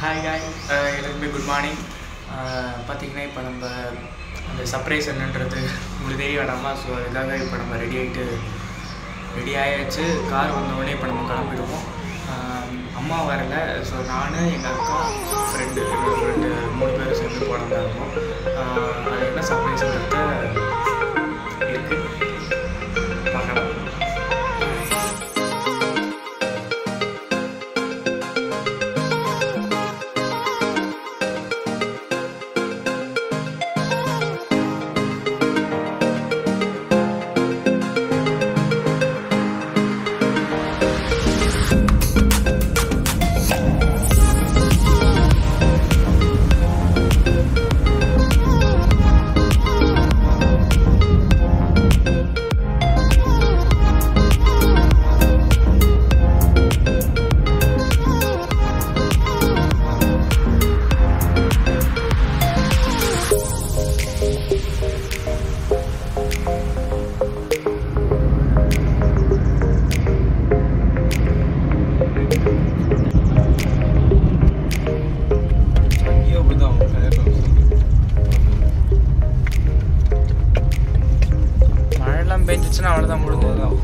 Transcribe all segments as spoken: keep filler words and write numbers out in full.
Hi guys, எல்லாருக்குமே good morning. பார்த்தீங்கன்னா இப்போ நம்ம அந்த சர்ப்ரைஸ் என்னன்றது உங்களுக்கு தெரிய வேண்டாமா. ஸோ அதுக்காக இப்போ நம்ம ரெடி ஆகிட்டு ரெடி ஆகிடுச்சு. கார் வந்தோடனே இப்போ நம்ம கிளம்பிடுவோம். அம்மா வரல. ஸோ நான் எங்கள் அக்கா ஃப்ரெண்டு ஃப்ரெண்டு மூணு பேரும் சேர்ந்து போனதா இருக்கும். அது என்ன சர்ப்ரைஸ்ன்றத இருக்குது பார்க்கலாம். அவ்வளோதான் முடிஞ்சதுதான்.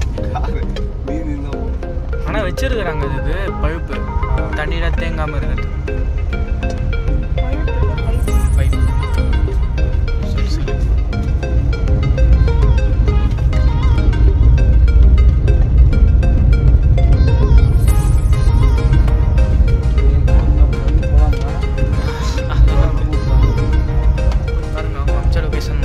ஆனால் வச்சிருக்கிறாங்க இதுக்கு பழுப்பு தண்ணியில் தேங்காமல் இருக்குது. பைப்பு சரி சரி பாருங்க அவங்க அமிச்ச லொக்கேஷன்.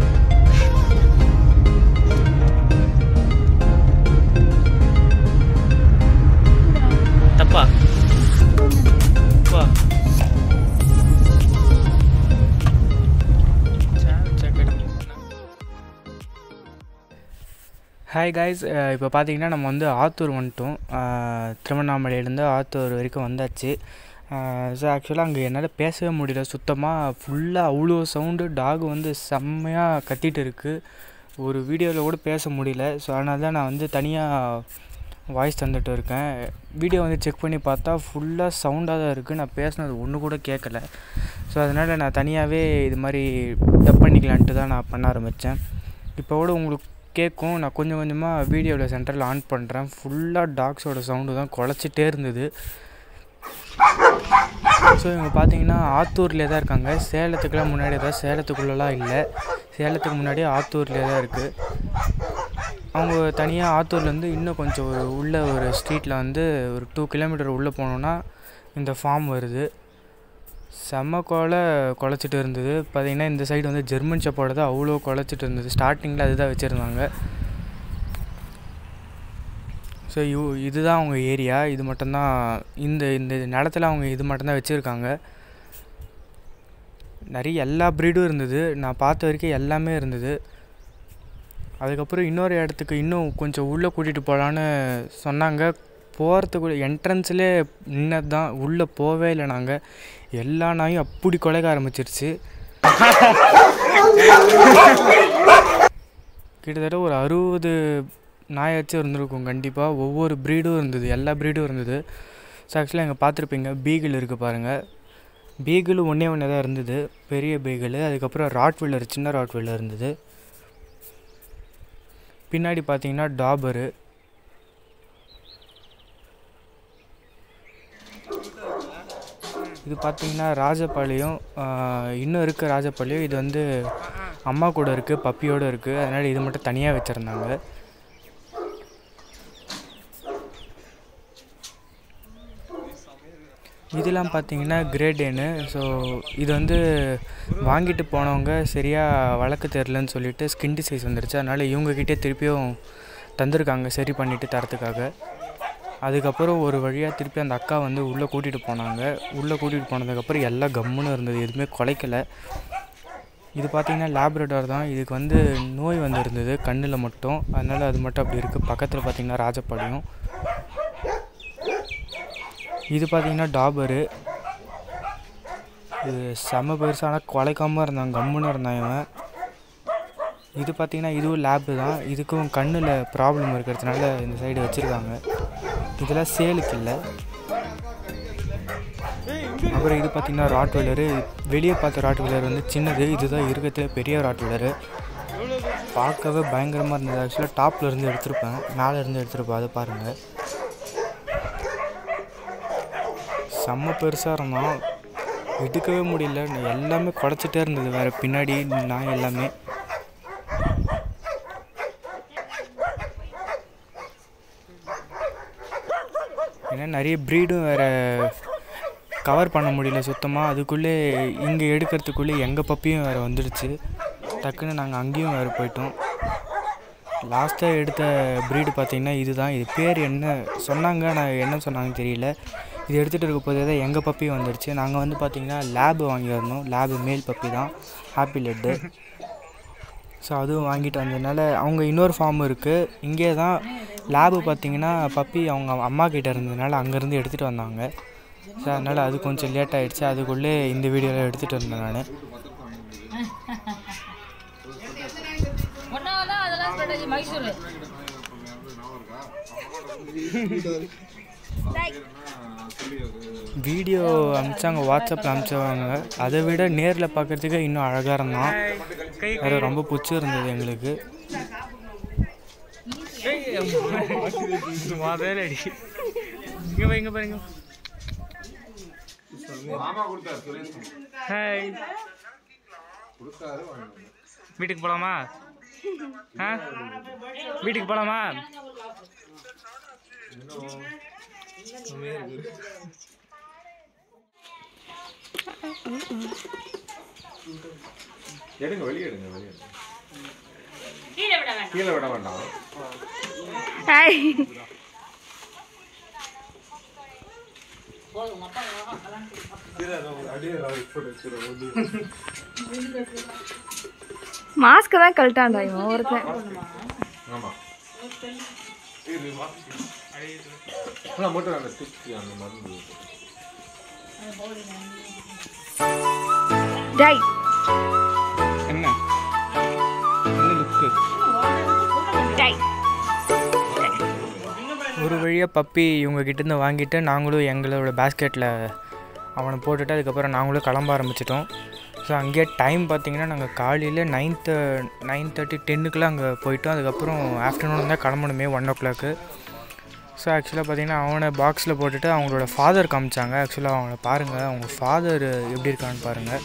ஹாய் காய்ஸ், இப்போ பார்த்தீங்கன்னா நம்ம வந்து ஆத்தூர் வந்துட்டோம். திருவண்ணாமலையிலேருந்து ஆத்தூர் வரைக்கும் வந்தாச்சு. ஸோ ஆக்சுவலாக அங்கே என்னால் பேசவே முடியல சுத்தமாக. ஃபுல்லாக அவ்வளோ சவுண்டு, டாக் வந்து செம்மையாக கத்திட்டு இருக்குது. ஒரு வீடியோவில் கூட பேச முடியல. ஸோ அதனால தான் நான் வந்து தனியாக வாய்ஸ் தந்துட்டு இருக்கேன். வீடியோ வந்து செக் பண்ணி பார்த்தா ஃபுல்லாக சவுண்டாக தான் இருக்குது. நான் பேசினது ஒன்று கூட கேட்கல. ஸோ அதனால் நான் தனியாகவே இது மாதிரி டப் பண்ணிக்கலான்ட்டு தான் நான் பண்ண ஆரம்பித்தேன். இப்போ கூட உங்களுக்கு கேட்கும். நான் கொஞ்சம் கொஞ்சமாக வீடியோவில் சென்டரில் ஆன் பண்ணுறேன். ஃபுல்லாக டாக்ஸோட சவுண்டு தான் குலைச்சிட்டே இருந்தது. ஸோ இவங்க பார்த்தீங்கன்னா ஆத்தூர்லேயே தான் இருக்காங்க. சேலத்துக்குலாம் முன்னாடி தான், சேலத்துக்குள்ளெலாம் இல்லை. சேலத்துக்கு முன்னாடி ஆத்தூர்லேயே தான் இருக்குது. அவங்க தனியாக ஆத்தூர்லேருந்து இன்னும் கொஞ்சம் ஒரு உள்ள ஒரு ஸ்ட்ரீட்டில் வந்து ஒரு டூ கிலோமீட்டர் உள்ளே போனோன்னா இந்த ஃபார்ம் வருது. செம்ம கொலை குலைச்சிட்டு இருந்தது. பார்த்திங்கன்னா இந்த சைடு வந்து ஜெர்மன் ஷெப்பர்டு தான் அவ்வளோ குலைச்சிட்டு இருந்தது. ஸ்டார்டிங்கில் அதுதான் வச்சுருந்தாங்க. ஸோ யூ இதுதான் அவங்க ஏரியா. இது மட்டும்தான் இந்த இந்த நிலத்தில் அவங்க இது மட்டும்தான் வச்சுருக்காங்க. நிறைய எல்லா ப்ரீடும் இருந்தது. நான் பார்த்த வரைக்கும் எல்லாமே இருந்தது. அதுக்கப்புறம் இன்னொரு இடத்துக்கு இன்னும் கொஞ்சம் உள்ளே கூட்டிகிட்டு போகலான்னு சொன்னாங்க. போகிறதுக்குள்ள என்ட்ரன்ஸ்லேயே நின்னது தான், உள்ளே போவே இல்லை. நாங்கள் எல்லா நாயும் அப்படி குலைக்க ஆரம்பிச்சிருச்சு. கிட்டத்தட்ட ஒரு அறுபது நாயாச்சும் இருந்திருக்கும் கண்டிப்பாக. ஒவ்வொரு ப்ரீடும் இருந்தது, எல்லா ப்ரீடும் இருந்தது. ஸோ ஆக்சுவலாக இங்கே பார்த்துருப்பீங்க பீகிள் இருக்குது பாருங்கள். பீகிள் ஒன்றே ஒன்றே தான் இருந்தது, பெரிய பீகிள். அதுக்கப்புறம் ராட்வீலர், சின்ன ராட்வீலர் இருந்தது. பின்னாடி பார்த்தீங்கன்னா டாபரு. இது பார்த்திங்கன்னா ராஜபாளையம். இன்னும் இருக்குது ராஜபாளையம். இது வந்து அம்மா கூட இருக்குது, பப்பியோடு இருக்குது. அதனால் இது மட்டும் தனியாக வச்சுருந்தாங்க. இதெல்லாம் பார்த்திங்கன்னா கிரேடேனு. ஸோ இது வந்து வாங்கிட்டு போனவங்க சரியாக வளர்க்க தெரிலன்னு சொல்லிவிட்டு ஸ்கின் டிசீஸ் வந்துடுச்சு. அதனால் இவங்கக்கிட்டே திருப்பியும் தந்திருக்காங்க சரி பண்ணிவிட்டு தரத்துக்காக. அதுக்கப்புறம் ஒரு வழியாக திருப்பி அந்த அக்கா வந்து உள்ளே கூட்டிகிட்டு போனாங்க. உள்ளே கூட்டிகிட்டு போனதுக்கப்புறம் எல்லாம் கம்முன்னு இருந்தது, எதுவுமே குலைக்கலை. இது பார்த்திங்கன்னா labrador தான். இதுக்கு வந்து நோய் வந்து இருந்தது கண்ணில் மட்டும். அதனால் அது மட்டும் அப்படி இருக்குது. பக்கத்தில் பார்த்திங்கன்னா ராஜபாளையம். இது பார்த்திங்கன்னா டாபரு. இது செம பெருசான குலைக்காமல் இருந்தாங்க, கம்முன்னு இருந்தான் இவன். இது பார்த்திங்கன்னா இதுவும் லேபு தான். இதுக்கும் கண்ணில் ப்ராப்ளம் இருக்கிறதுனால இந்த சைடு வச்சுருக்காங்க. இதெல்லாம் சேலுக்கு இல்லை. அதுக்கப்புறம் இது பார்த்திங்கன்னா ராட் வீலரு. வெளியே பார்த்த ராட் வீலர் வந்து சின்னது, இதுதான் இருக்கிறதுல பெரிய ராட் வீலரு. பார்க்கவே பயங்கரமாக இருந்தது. ஆக்சுவலாக டாப்பில் இருந்து எடுத்திருப்பேன், மேலே இருந்து எடுத்திருப்பேன். அதை பாருங்கள், செம்ம பெருசாக இருந்தோம், எடுக்கவே முடியல. எல்லாமே குறைச்சிட்டே இருந்தது வேறு பின்னாடி நான் எல்லாமே. ஏன்னா நிறைய ப்ரீடும் வேறு கவர் பண்ண முடியல சுத்தமாக. அதுக்குள்ளே இங்கே எடுக்கிறதுக்குள்ளே எங்கள் பப்பியும் வேறு வந்துடுச்சு. டக்குன்னு நாங்கள் அங்கேயும் வேறு போயிட்டோம். லாஸ்ட்டாக எடுத்த ப்ரீடு பார்த்திங்கன்னா இது தான். இது பேர் என்ன சொன்னாங்க, நான் என்ன சொன்னாங்கன்னு தெரியல. இது எடுத்துகிட்டு இருக்க போதே தான் எங்கள் பப்பியும் வந்துடுச்சு. நாங்கள் வந்து பார்த்திங்கன்னா லேபு வாங்கி வரணும். லேபு மேல் பப்பி தான், ஹாப்பி லெட்டு. ஸோ அதுவும் வாங்கிட்டு வந்ததுனால அவங்க இன்னொரு ஃபார்ம் இருக்குது இங்கே தான். லேபு பார்த்திங்கன்னா பப்பி அவங்க அம்மா கிட்டே இருந்ததுனால அங்கேருந்து எடுத்துகிட்டு வந்தாங்க. ஸோ அதனால் அது கொஞ்சம் லேட் ஆகிடுச்சு. அதுக்குள்ளே இந்த வீடியோவில் எடுத்துகிட்டு இருந்தேன் நான். வீடியோ அனுப்பிச்சாங்க, வாட்ஸ்அப்பில் அனுப்பிச்சவங்க. அதை விட நேரில் பார்க்குறதுக்கு இன்னும் அழகாக இருந்தான். வேறு ரொம்ப பிடிச்சி இருந்தது எங்களுக்கு. இங்கே பாருங்க. ஹாய், வீட்டுக்கு போகலாமா? ஆ வீட்டுக்கு போகலாமா? எடுங்க, வெளியே எடுங்க, வெளியே கீழே விட வேண்டாம். மாஸ்க் தான் கழட்டாண்டா இவன் ஒருத்தன். ஆமா, நான் மட்டும் அந்த டிக் அந்த மருந்து டை என்ன என்ன லுக்கு. டை ஒரு வழியாக பப்பி இவங்ககிட்டேருந்து வாங்கிட்டு நாங்களும் எங்களோட பேஸ்கெட்டில் அவனை போட்டுட்டு அதுக்கப்புறம் நாங்களும் கிளம்ப ஆரம்பிச்சிட்டோம். ஸோ அங்கேயே டைம் பார்த்திங்கன்னா நாங்கள் காலையில் நைன்த்து நைன் தேர்ட்டி டென்னுக்குலாம் அங்கே போயிட்டோம். அதுக்கப்புறம் ஆஃப்டர்நூன் தான் கிளம்பணுமே, ஒன் ஓ கிளாக்கு. ஸோ ஆக்சுவலாக பார்த்திங்கன்னா அவனை பாக்ஸில் போட்டுட்டு அவங்களோட ஃபாதர் காமிச்சாங்க. ஆக்சுவலாக அவங்கள பாருங்கள், அவங்க ஃபாதர் எப்படி இருக்கான்னு பாருங்கள்.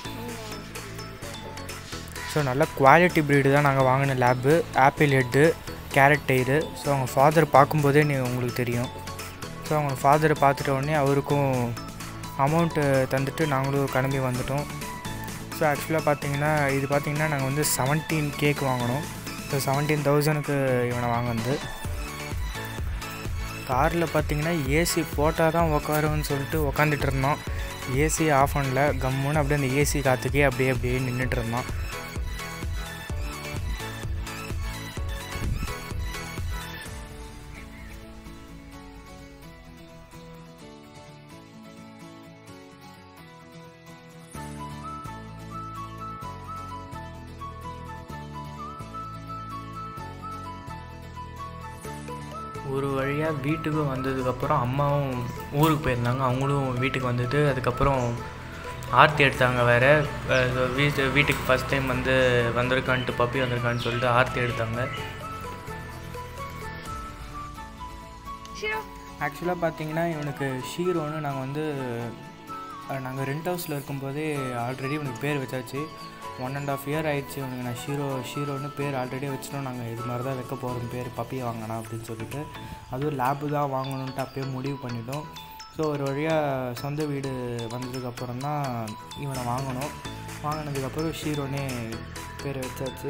ஸோ நல்ல குவாலிட்டி ப்ரீடு தான் நாங்கள் வாங்கின லேபு. ஆப்பிள் ஹெட்டு, கேரட் டெய்ரு. ஸோ அவங்க ஃபாதர் பார்க்கும்போதே நீ உங்களுக்கு தெரியும். ஸோ அவங்க ஃபாதரை பார்த்துட்ட உடனே அவருக்கும் அமௌண்ட்டு தந்துட்டு நாங்களும் கிளம்பி வந்துட்டோம். ஸோ ஆக்சுவலாக பார்த்திங்கன்னா இது பார்த்திங்கன்னா நாங்கள் வந்து செவன்டீன் கேக் வாங்கினோம். ஸோ செவன்டீன் தௌசண்ட்க்கு இவனை வாங்கினது. காரில் பார்த்திங்கன்னா ஏசி போட்டால் தான் உக்காருன்னு சொல்லிட்டு உக்காந்துட்டு இருந்தோம். ஏசி ஆஃப் பண்ணல, கம்முன்னு அப்படியே அந்த ஏசி காற்றுக்கே அப்படியே அப்படியே நின்றுட்டு இருந்தோம். ஒரு வழியாக வீட்டுக்கு வந்ததுக்கப்புறம் அம்மாவும் ஊருக்கு போயிருந்தாங்க. அவங்களும் வீட்டுக்கு வந்துட்டு அதுக்கப்புறம் ஆர்த்தி எடுத்தாங்க வேறு. வீட்டு வீட்டுக்கு ஃபஸ்ட் டைம் வந்து வந்திருக்கான்ட்டு பப்பி வந்திருக்கான்னு சொல்லிட்டு ஆர்த்தி எடுத்தாங்க. ஆக்சுவலாக பார்த்தீங்கன்னா இவனுக்கு ஷீரோன்னு நாங்கள் வந்து நாங்கள் ரெண்ட் ஹவுஸில் இருக்கும்போதே ஆல்ரெடி இவனுக்கு பேர் வச்சாச்சு. ஒன் அண்ட் ஆஃப் இயர் ஆயிடுச்சு இவனுக்கு. நான் ஷீரோ ஷீரோன்னு பேர் ஆல்ரெடி வச்சிட்டோம். நாங்கள் இது மாதிரி தான் வைக்க போகிறோம் பேர், பப்பி வாங்கினா அப்படின்னு சொல்லிட்டு. அதுவும் லேபு தான் வாங்கணுன்ட்டு அப்போயே முடிவு பண்ணிட்டோம். ஸோ ஒரு வழியாக சொந்த வீடு வந்ததுக்கப்புறம் தான் இவனை வாங்கினோம். வாங்கினதுக்கப்புறம் ஷீரோனே பேர் வச்சாச்சு.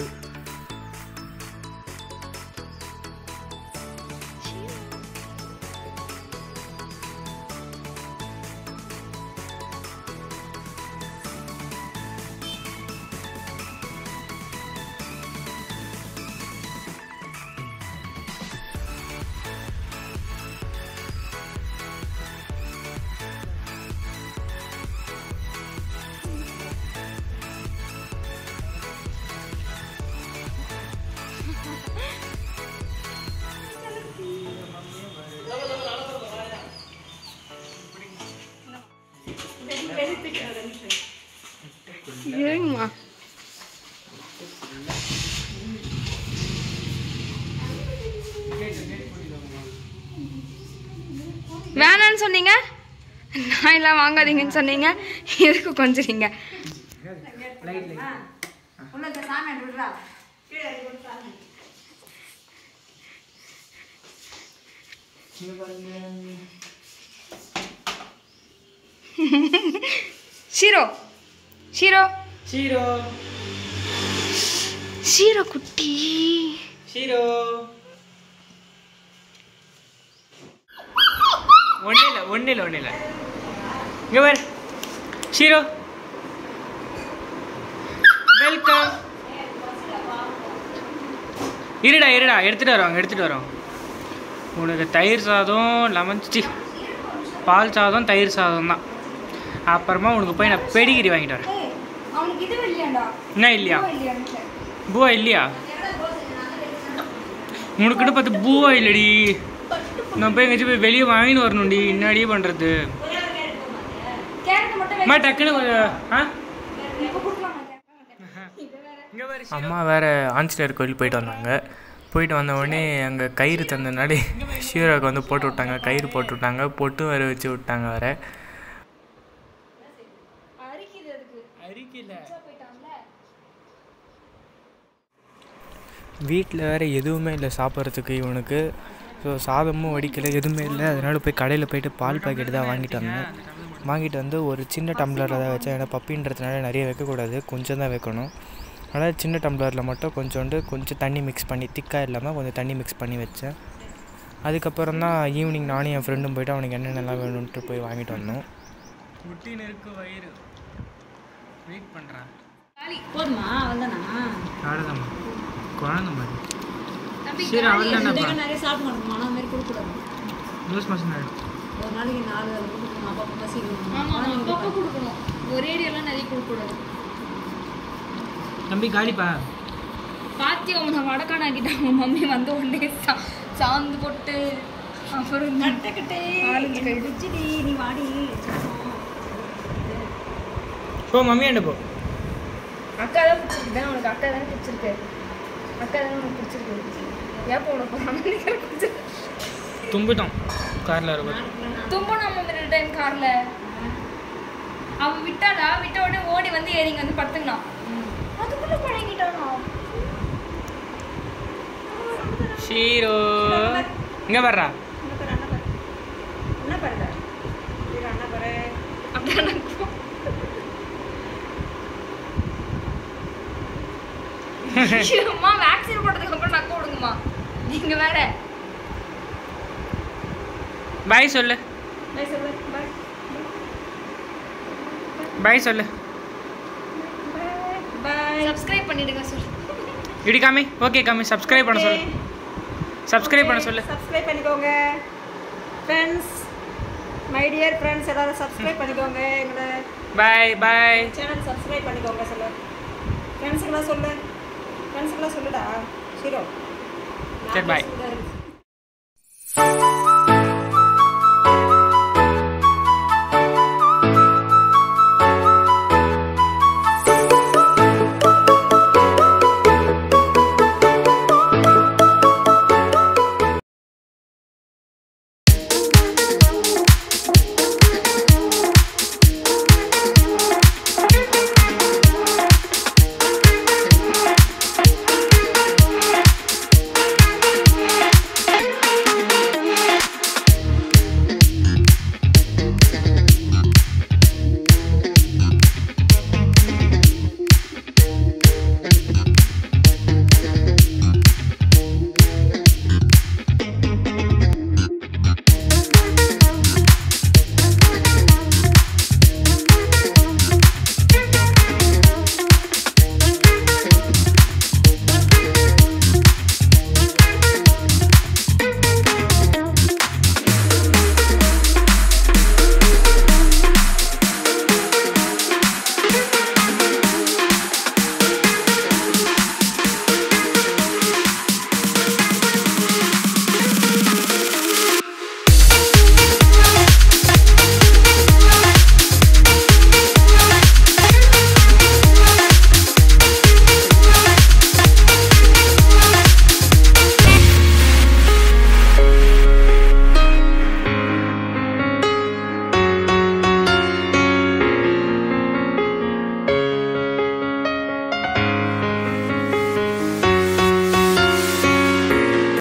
ஏங்கம்மா வேணான்னு சொன்னீங்க, நான் எல்லாம் வாங்காதீங்கன்னு சொன்னீங்க, எதுக்கு கொஞ்சறீங்க? ஷீரோ ஷீரோ ஷீரோ ஷீரோ குட்டி ஷீரோ ஒண்ணே இல்ல ஒண்ணே இல்ல ஒண்ணே இல்ல இங்க வர ஷீரோ வெல்கம். இருடா இருடா எடுத்துட்டு வரோம் எடுத்துட்டு வரோம். உனக்கு தயிர் சாதம் லெமன் சி பால் சாதம் தயிர் சாதம் தான். அப்புறமா உனக்கு போய் நான் பெடிகிரி வாங்கிட்டு வரேன். என்ன இல்லையா? பூவா இல்லையா? உனக்குன்னு பார்த்து பூவா இல்லடி. நான் போய் எங்கேயாச்சும் போய் வெளியே வாங்கின்னு வரணும்டி. என்னடியே பண்ணுறது? டக்குன்னு அம்மா வேறு ஆஞ்சநேயர் கோயில் போயிட்டு வந்தாங்க. போயிட்டு வந்த உடனே அங்கே கயிறு தந்தனாலே ஷீரோக்கு வந்து போட்டு விட்டாங்க. கயிறு போட்டு விட்டாங்க, பொட்டு வேறு வச்சு விட்டாங்க. வேறு வீட்டில் வேறு எதுவுமே இல்லை சாப்பிட்றதுக்கு இவனுக்கு. ஸோ சாதமும் வடிக்கலை, எதுவுமே இல்லை. அதனால் போய் கடையில் போய்ட்டு பால் பாக்கெட்டு தான் வாங்கிட்டு வந்தேன். வாங்கிட்டு வந்து ஒரு சின்ன டம்ளரில் தான் வச்சேன். ஏன்னா பப்பின்றதுனால நிறைய வைக்கக்கூடாது, கொஞ்சம் தான் வைக்கணும். அதனால் சின்ன டம்ளரில் மட்டும் கொஞ்சோண்டு கொஞ்சம் தண்ணி மிக்ஸ் பண்ணி, திக்காக இல்லாமல் கொஞ்சம் தண்ணி மிக்ஸ் பண்ணி வச்சேன். அதுக்கப்புறம் தான் ஈவினிங் நானும் என் ஃப்ரெண்டும் போய்ட்டு அவனுக்கு என்னென்னலாம் வேணும்ன்ட்டு போய் வாங்கிட்டு வந்தோம். முட்டின்னு இருக்கு வயிறு, வெயிட் பண்ணுறான். போதுமா? அவ்வளோதானா? அவ்வளோதாம்மா, குழந்த மாதிரி. சரி அவ்வளோதானப்பா. நிறைய சாப்பிட மாட்டோம், ஆனால் மாதிரி கொடுக்கூடாது. லூஸ் மோஷன் ஆகிடும். ஒரு நாளைக்கு நாலு வேலை கொடுக்கணும். அப்பப்போ பசிக்கணும். ஆமாம், அப்பப்போ கொடுக்கணும். ஒரே அடியெல்லாம் நிறைய கொடுக்கூடாது. தம்பி காலிப்பா பாத்தி அவனை வடக்கான ஆக்கிட்டாங்க. மம்மி வந்து உடனே சா சாந்து போட்டு அப்புறம் நட்டக்கிட்டே நீ வாடி போ மம்மியாண்ட போ. அக்கா தான் பிடிச்சிருக்கு. உனக்கு அக்கா தானே பிடிச்சிருக்கு. அக்கா தானே உனக்கு பிடிச்சிருக்கு. ஏப்போ உனக்கு மம்மி பிடிச்சிருக்கு. தும்பிட்டோம் காரில் இருக்கும். தும்பணும் மம்மி ரெண்டு டைம் காரில். அவன் விட்டாளா, விட்ட உடனே ஓடி வந்து ஏறிங்க வந்து படுத்துங்கண்ணா. அதுக்குள்ள பழகிட்டானோ. ஷீரோ இங்க வர்றா. என்ன பண்ற? ஷீரோ என்ன பண்ற? அப்படியே ஷீரோமா வேக்சின் போட்டதுக்கு அப்புறம் நக்க விடுங்கம்மா. நீங்க வேற பாய் சொல்லு. பாய் சொல்லு. பாய் பாய் சொல்லு. சப்ஸ்கிரைப் பண்ணிடுங்க சொல்லு. இடி காமி. ஓகே காமி, சப்ஸ்கிரைப் பண்ண சொல்லு. சப்ஸ்கிரைப் பண்ண சொல்லு. சப்ஸ்கிரைப் பண்ணிக்கோங்க ஃப்ரெண்ட்ஸ், மை டியர் ஃப்ரெண்ட்ஸ் எல்லாரும் சப்ஸ்கிரைப் பண்ணிக்கோங்க. எங்களோட பை பை சேனல் சப்ஸ்கிரைப் பண்ணிக்கோங்க சொல்லு. ஃப்ரெண்ட்ஸ்க்குலாம் சொல்லு. ஃப்ரெண்ட்ஸ்க்குலாம் சொல்லுடா ஷீரோ. சரி பை.